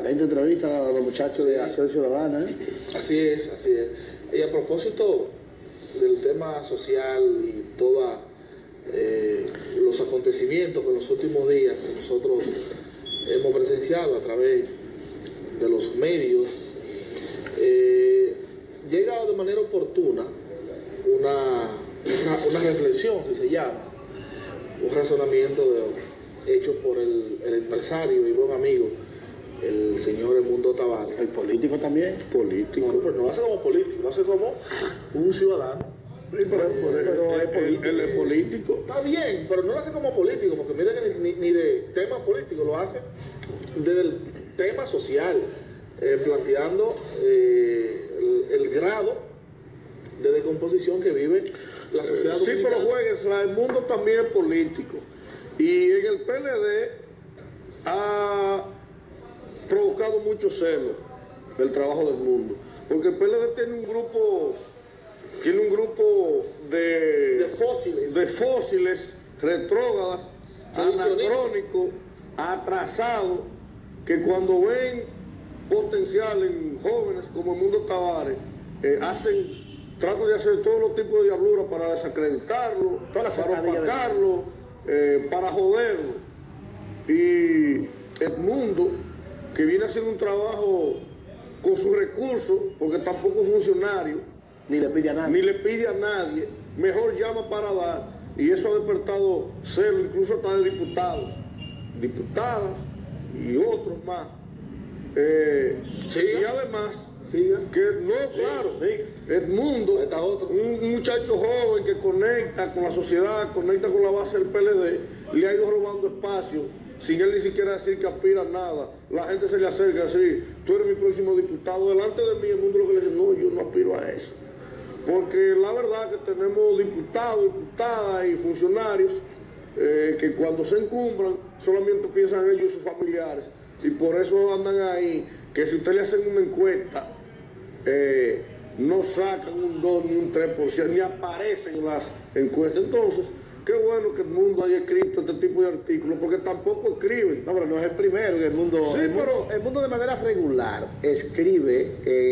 Excelente entrevista a los muchachos de Acción Ciudadana. Así es, así es. Y a propósito del tema social y todos los acontecimientos que en los últimos días nosotros hemos presenciado a través de los medios, llega de manera oportuna una reflexión que se llama, un razonamiento hecho por el empresario y buen amigo, el señor Edmundo Tavares. El político también. Político. No, pero no lo hace como político, lo hace como un ciudadano. Sí, pero él es político. Está bien, pero no lo hace como político, porque mira que ni de tema político, lo hace desde el tema social, planteando el grado de descomposición que vive la sociedad dominicana. Sí, pero juegues, el mundo también es político. Y en el PLD ha provocado mucho celo del trabajo del mundo. Porque el PLD tiene un grupo de fósiles, retrógradas, anacrónicos, atrasados, que cuando ven potencial en jóvenes como Edmundo Tavares, tratan de hacer todos los tipos de diabluras para desacreditarlo, para opacarlo, para joderlo. Y Edmundo, que viene haciendo un trabajo con sus recursos, porque tampoco es funcionario, ni le pide a nadie, mejor llama para dar, y eso ha despertado celo, incluso hasta de diputados, diputadas y otros más. Y además, Edmundo, un muchacho joven que conecta con la sociedad, conecta con la base del PLD, le ha ido robando espacio, sin él ni siquiera decir que aspira a nada. La gente se le acerca así: tú eres mi próximo diputado. Delante de mí, el mundo lo que le dice: no, yo no aspiro a eso. Porque la verdad que tenemos diputados, diputadas y funcionarios que cuando se encumbran solamente piensan ellos y sus familiares. Y por eso andan ahí, que si usted le hacen una encuesta, no sacan un 2 ni un 3%, ni aparecen en las encuestas. Entonces, qué bueno que el mundo haya escrito este tipo de artículos, porque tampoco escriben. No, pero no es el primero que el mundo... Sí, el mundo de manera regular escribe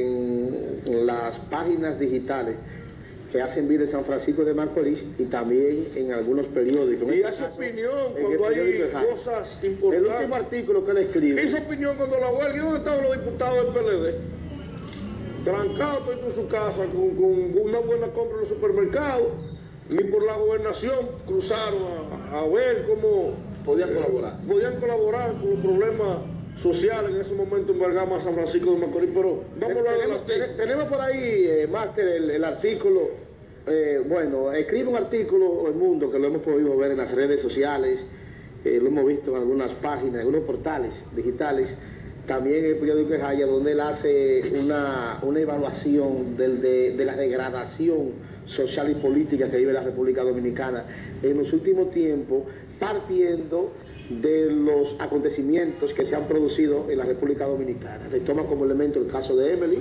en las páginas digitales que hacen vida en San Francisco de Macorís y también en algunos periódicos. Y hace opinión cuando hay cosas importantes. El último artículo que él escribe. Hizo opinión cuando la huelga. ¿Y dónde estaban los diputados del PLD? Trancados en su casa con una buena compra en los supermercados. Ni por la gobernación cruzaron a ver cómo podían colaborar. Podían colaborar con los problemas sociales en ese momento en Bergamo, San Francisco de Macorís. Pero vamos a hablar de tenemos por ahí, Máster, el artículo. Bueno, escribe un artículo El Mundo que lo hemos podido ver en las redes sociales, lo hemos visto en algunas páginas, en algunos portales digitales, también en el periódico Jaya, donde él hace una evaluación de la degradación social y política que vive la República Dominicana en los últimos tiempos, partiendo de los acontecimientos que se han producido en la República Dominicana. Te toma como elemento el caso de Emily,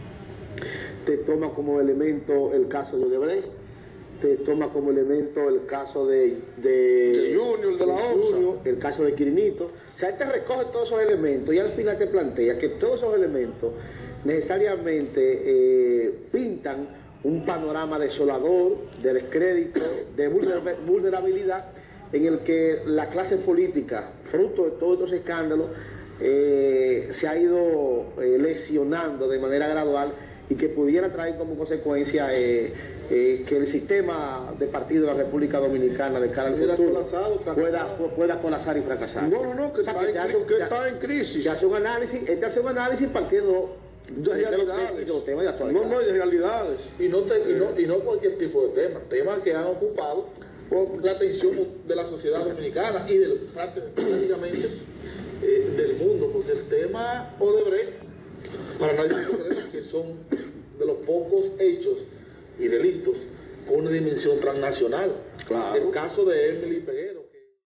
te toma como elemento el caso de Odebrecht, te toma como elemento el caso de Junior, de la ONSA, el caso de Quirinito. O sea, él te recoge todos esos elementos y al final te plantea que todos esos elementos necesariamente pintan un panorama desolador, de descrédito, de vulnerabilidad, en el que la clase política, fruto de todos estos escándalos, se ha ido lesionando de manera gradual y que pudiera traer como consecuencia que el sistema de partido de la República Dominicana de cara al futuro pueda colapsar y fracasar. No, que está en crisis. Que hace un análisis partiendo de realidades. De los temas de actualidad. No, de realidades. Y no cualquier tipo de temas que han ocupado la atención de la sociedad dominicana y prácticamente del mundo, porque el tema Odebrecht, para nadie cree que son de los pocos hechos y delitos con una dimensión transnacional. Claro. El caso de Emily Peguero